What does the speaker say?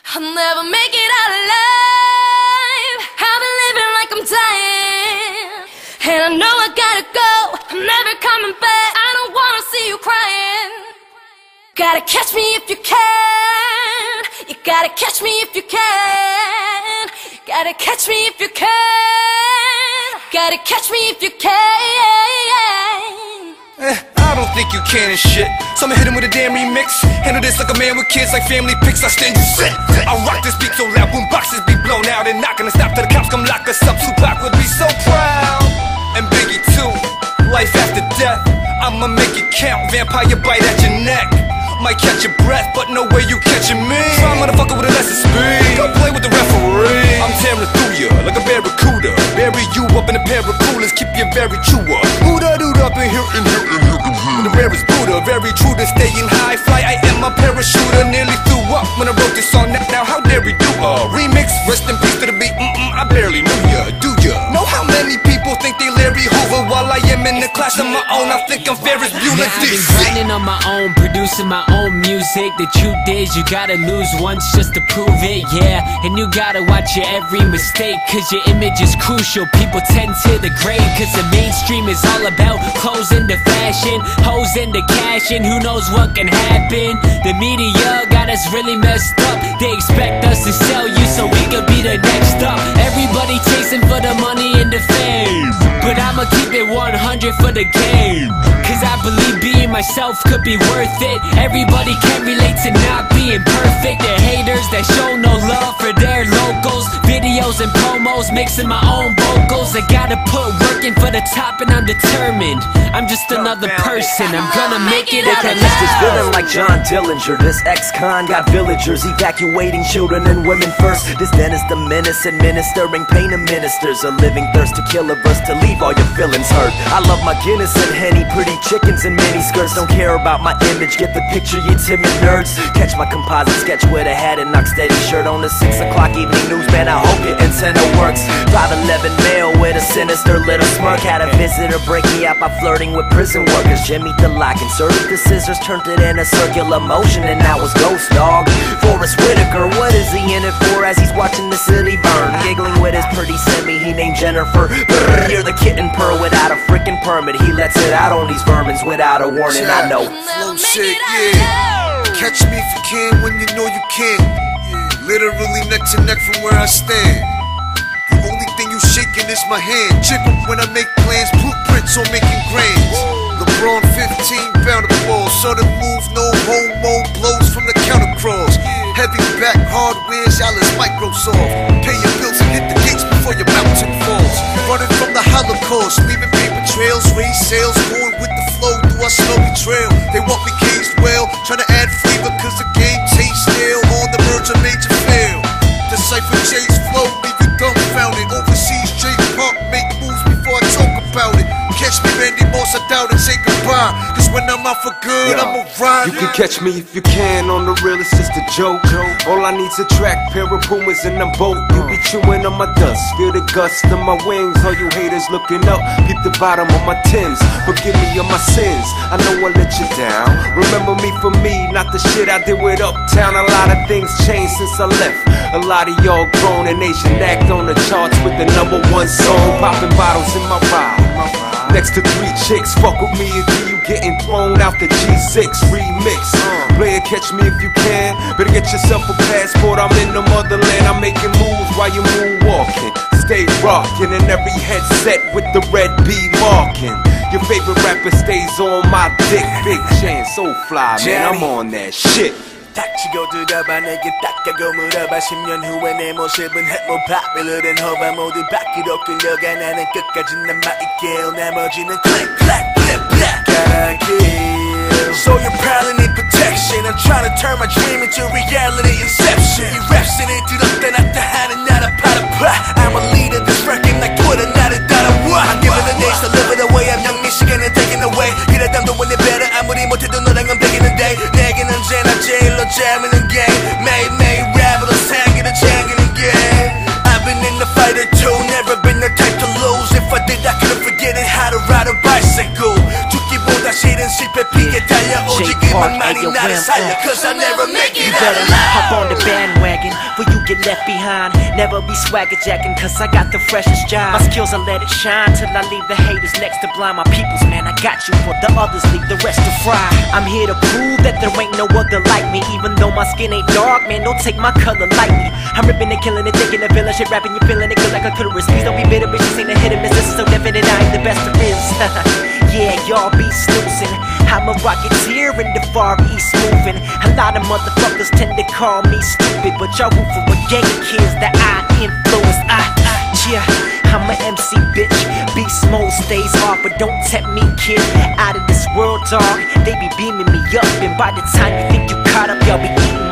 I'll never make it out alive. I've been living like I'm dying, and I know I gotta go. I'm never coming back. I don't wanna see you crying. Gotta catch me if you can. You gotta catch me if you can. Gotta catch me if you can. Gotta catch me if you can. I don't think you can and shit, so I'ma hit him with a damn remix. Handle this like a man with kids, like family pics. I stand you shit. I rock this beat so loud, boom boxes be blown out, and not gonna stop till the cops come lock us up. Tupac would be so proud, and Biggie too. Life after death, I'ma make it count. Vampire bite at your neck, might catch your breath, but no way you catching me. Try motherfucker with a lesser speed. Go play with the referee. I'm tearing through ya like a barracuda. Bury you up in a pair of coolers, keep you very true. Ooda-dooda up in here, the rarest Buddha, very true to staying high fly. I am a parachuter, nearly threw up when I wrote this song. Now how dare we do a remix? Rest in peace to the beat. I barely knew ya. Do ya know how many people think they Larry Hoover while I am in the class of my own? I think I'm Ferris Bueller. I've been grinding on my own, producing my own music. The truth is, you gotta lose once just to prove it, yeah. And you gotta watch your every mistake, cause your image is crucial. People tend to degrade, cause the mainstream is all about clothes into fashion, hoes into cash, and who knows what can happen. The media got us really messed up. They expect us to sell you so we could be the next up. Everybody chasing for the money and the fame, but I'ma keep it 100 for the game, cause I believe being myself could be worth it. Everybody can relate to not being perfect. The haters that show no love for their locals, videos and promos, mixing my own vocals. I gotta put work in for the top, and I'm determined. I'm just another person, I'm gonna make it out alive. This villain like John Dillinger. This ex-con got villagers evacuating children and women first. This Dennis the Menace administering pain to ministers. A living thirst to kill a verse to leave all your feelings hurt. I love my Guinness and Henny, pretty chickens and mini skirts. Don't care about my image, get the picture, you timid nerds. Catch my composite sketch with a hat and knock steady shirt on the 6 o'clock evening news, man, I hope your antenna works. 5'11" male with a sinister little smirk. Had a visitor break me out by flirting with prison workers. Jimmy the lock, inserted the scissors, turned it in a circular motion, and now it's Ghost Dog. Forrest Whitaker, what is he in it for as he's watching the city burn? Giggling with his pretty semi, he named Jennifer. Brrr, you're the kitten purr without a freaking permit. He lets it out on these vermins without a warning, I know. Flow shit, yeah. Catch me if you can when you know you can. Literally neck to neck from where I stand. The only thing you shaking is my hand. Jiggle when I make plans, blueprints on making grands. LeBron 15 bound to fall. Sudden move, no homo, blows from the counter cross. Heavy back, hardware's Alice Microsoft. Pay your bills and hit the gates before your mountain falls. Running from the Holocaust, leaving paper trails, raise sales, going with the flow through our snowy trail. They want me caged well, trying to add flavor cause the game tastes stale. On the verge of major fail. The cypher chase flow, leave you dumbfounded. Overseas Jake Pump, make moves before I talk about it. Catch me Randy Moss, I doubt and say goodbye, cause when I'm out for good, I'ma ride. You can catch me if you can, on the real, it's just a joke. All I need's a track, pair of Pumas and I'm boat. You be chewing on my dust, feel the gust of my wings. All you haters looking up, peep the bottom of my Timbs. Forgive me of my sins, I know I let you down. Remember me for me, not the shit I did with Uptown. A lot of things changed since I left. A lot of y'all grown and Asian act on the charts with the #1 song. Popping bottles in my ride, next to 3 chicks. Fuck with me and you getting thrown out the G6 remix. Player, catch me if you can. Better get yourself a passport, I'm in the motherland. I'm making moves while you moonwalking. Stay rocking in every headset with the red B marking. Your favorite rapper stays on my dick. Big chain, so fly, man, I'm on that shit. 닥치고 들어봐 내게 닦아고 물어봐 10년 후에 내 모습은 해모 popular한 허바 모두 밖으로 끌려가 나는 끝까지 남아있길 나머지는 click clack flip black gotta kill. So you probably need protection. I'm trying to turn my dream into reality inception. 이 랩신을 들었다 놨다 하는 나라 파라파. I'm a leader that's wrecking like Twitter 나를 따라와. I'm giving the names to live it away. I'm young Michigan and taking away. 이래담도 원래 better 아무리 못해도 너랑 I'm beginning day. 내겐 언제나 제일로 재밌는 game. 매일매일 랩으로 생기는 챙기는 game. I've been in the fighter too. Never been the type to lose. If I did I couldn't forget it how to ride a bicycle. 죽기보다 싫은 실패 피해 달려오. 오직임은 많이 나를 살려 Cause I never make it You out better alive hop on the bandwagon before you get left behind. Never be swagger jacking cause I got the freshest job. My skills I let it shine till I leave the haters next to blind. My peoples, man, I got you, but the others leave the rest to fry. I'm here to prove that there ain't no other like me. Even though my skin ain't dark, man, don't take my color lightly. I'm ripping and killing it, taking the villain shit, rapping, you feeling it good like a clitoris. Please don't be bitter, bitch, this ain't a hit and miss. This is so definite, I ain't the best there is. Yeah, y'all be snoozing. I'm a rocketeer in the Far East moving. A lot of motherfuckers tend to call me stupid, but y'all root for a gang of kids that I influence. Yeah, I'm a MC, bitch. Beast mode stays off, but don't tempt me, kid. Out of this world, dog. They be beaming me up, and by the time you think you caught up, y'all be eating